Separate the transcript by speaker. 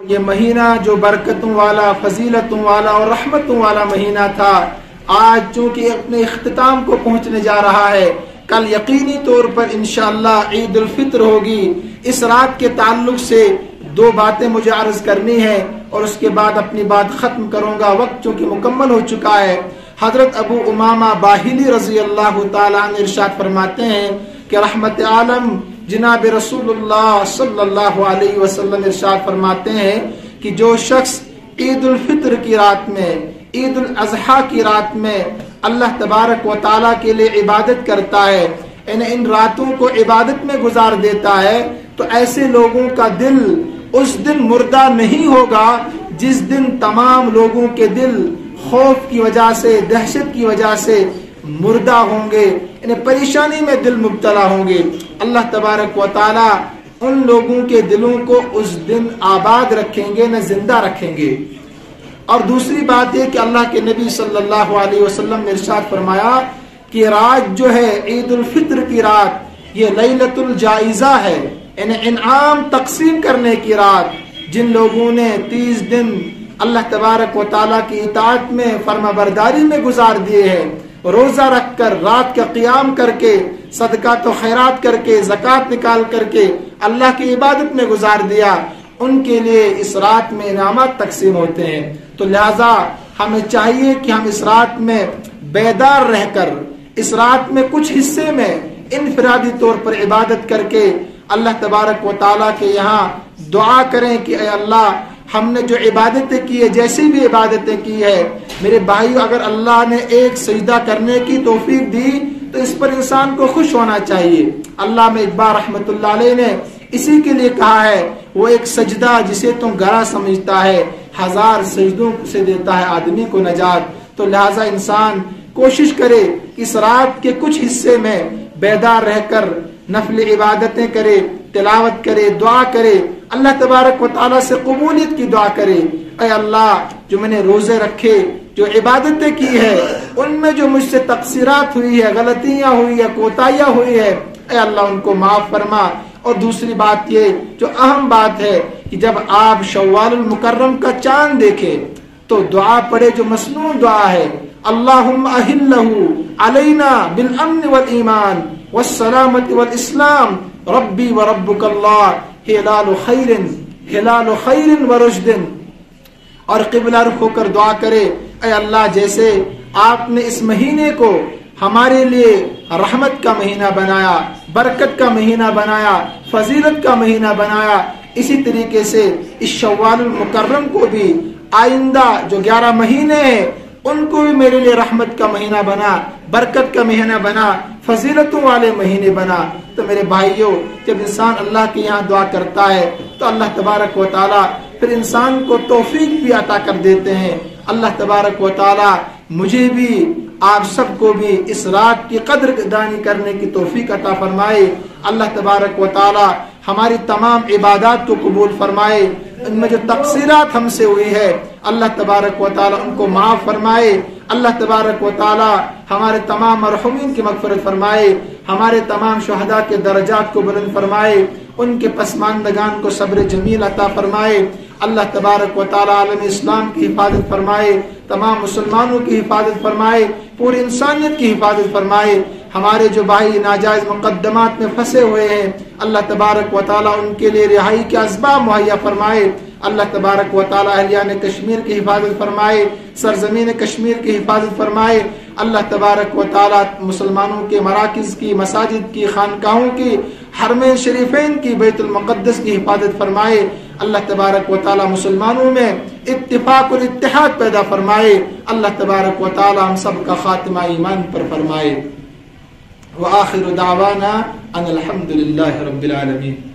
Speaker 1: یہ مہینہ جو برکتوں والا، فضیلتوں والا اور رحمتوں والا مہینہ تھا، آج چونکہ اپنے اختتام کو پہنچنے جا رہا ہے، کل یقینی طور پر انشاءاللہ عید الفطر ہوگی۔ اس رات کے تعلق سے دو باتیں مجھے عرض کرنی ہے اور اس کے بعد اپنی بات ختم کروں گا، وقت چونکہ مکمل ہو چکا ہے۔ حضرت ابو امامہ باہلی رضی اللہ تعالیٰ عنہ ارشاد فرماتے ہیں کہ رحمت عالم جناب رسول اللہ صلی اللہ علیہ وسلم ارشاد فرماتے ہیں کہ جو شخص عید الفطر کی رات میں، عید الاضحیٰ کی رات میں اللہ تبارک و تعالیٰ کے لیے عبادت کرتا ہے، یعنی ان راتوں کو عبادت میں گزار دیتا ہے، تو ایسے لوگوں کا دل اس دن مردہ نہیں ہوگا جس دن تمام لوگوں کے دل خوف کی وجہ سے، دہشت کی وجہ سے مردہ ہوں گے، یعنی پریشانی میں دل مبتلا ہوں گے۔ اللہ تبارک و تعالی ان لوگوں کے دلوں کو اس دن آباد رکھیں گے، نہ زندہ رکھیں گے۔ اور دوسری بات یہ کہ اللہ کے نبی صلی اللہ علیہ وسلم نے ارشاد فرمایا کہ رات جو ہے عید الفطر کی رات، یہ لیلۃ الجائزہ ہے، یعنی انعام تقسیم کرنے کی رات۔ جن لوگوں نے 30 دن اللہ تبارک و تعالیٰ کی اطاعت میں، فرما برداری میں گزار دیے ہیں، روزہ رکھ کر، رات کا قیام کر کے، صدقات و خیرات کر کے، زکوٰۃ نکال کر کے اللہ کی عبادت میں گزار دیا، ان کے لیے اس رات میں انعامات تقسیم ہوتے ہیں۔ تو لہذا ہمیں چاہیے کہ ہم اس رات میں بیدار رہ کر، اس رات میں کچھ حصے میں انفرادی طور پر عبادت کر کے اللہ تبارک و تعالیٰ کے یہاں دعا کریں کہ اے اللہ، ہم نے جو عبادتیں کی ہے، جیسی بھی عبادتیں کی ہے، میرے بھائیو، اگر اللہ نے ایک سجدہ کرنے کی توفیق دی تو اس پر انسان کو خوش ہونا چاہیے۔ علامہ اقبال رحمۃ اللہ علیہ نے اسی کے لیے کہا ہے، وہ ایک سجدہ جسے تم گھرا سمجھتا ہے، 1000 سجدوں سے دیتا ہے آدمی کو نجات۔ تو لہٰذا انسان کوشش کرے اس رات کے کچھ حصے میں بیدار رہ کر نفل عبادتیں کرے، تلاوت کرے، دعا کرے، اللہ تبارک و تعالیٰ سے قبولیت کی دعا کرے۔ اے اللہ، جو میں نے روزے رکھے، جو عبادتیں کی ہے، ان میں جو مجھ سے تقصیرات ہوئی ہے، غلطیاں ہوئی ہے، کوتاہیاں ہوئی ہے، اے اللہ ان کو معاف فرما۔ اور دوسری بات یہ جو اہم بات ہے کہ جب آپ شوال المکرم کا چاند دیکھے تو دعا پڑھے، جو مسنون دعا ہے، اللہم اہلہ علینا بالامن والایمان والسلامت والاسلام ربی وربک اللہ ہلال خیر ورشد۔ اور قبلہ رخ ہو کر دعا کرے، اے اللہ، جیسے آپ نے اس مہینے کو ہمارے لیے رحمت کا مہینہ بنایا، برکت کا مہینہ بنایا، فضیلت کا مہینہ بنایا، اسی طریقے سے اس شوال المکرم کو بھی آئندہ جو 11 مہینے ہیں ان کو بھی میرے لیے رحمت کا مہینہ بنا، برکت کا مہینہ بنا، فضیلتوں والے مہینے بنا۔ تو میرے بھائیوں، جب انسان اللہ کے یہاں دعا کرتا ہے تو اللہ تبارک و تعالی پھر انسان کو توفیق بھی عطا کر دیتے ہیں۔ اللہ تبارک و تعالی مجھے بھی، آپ سب کو بھی اس رات کی قدر دانی کرنے کی توفیق عطا فرمائے۔ اللہ تبارک و تعالی ہماری تمام عبادات کو قبول فرمائے۔ ان میں جو تقصیرات ہم سے ہوئی ہے، اللہ تبارک و تعالی ان کو معاف فرمائے۔ اللہ تبارک و تعالی ہمارے تمام مرحومین کی مغفرت فرمائے، ہمارے تمام شہداء کے درجات کو بلند فرمائے، ان کے پسماندگان کو صبر جمیل عطا فرمائے۔ اللہ تبارک و تعالی عالم اسلام کی حفاظت فرمائے، تمام مسلمانوں کی حفاظت فرمائے، پوری انسانیت کی حفاظت فرمائے۔ ہمارے جو بھائی ناجائز مقدمات میں پھنسے ہوئے ہیں، اللہ تبارک و تعالی ان کے لیے رہائی کے اسباب مہیا فرمائے۔ اللہ تبارک و تعالی اہلیان کشمیر کی حفاظت فرمائے، سرزمین کشمیر کی حفاظت فرمائے۔ اللہ تبارک و تعالی مسلمانوں کے مراکز کی، مساجد کی، خانقاہوں کی، حرمین شریفین کی، بیت المقدس کی حفاظت فرمائے۔ اللہ تبارک و تعالی مسلمانوں میں اتفاق اور اتحاد پیدا فرمائے۔ اللہ تبارک و تعالی ہم سب کا خاتمہ ایمان پر فرمائے۔ وآخر دعوانا ان الحمد للہ رب العالمین۔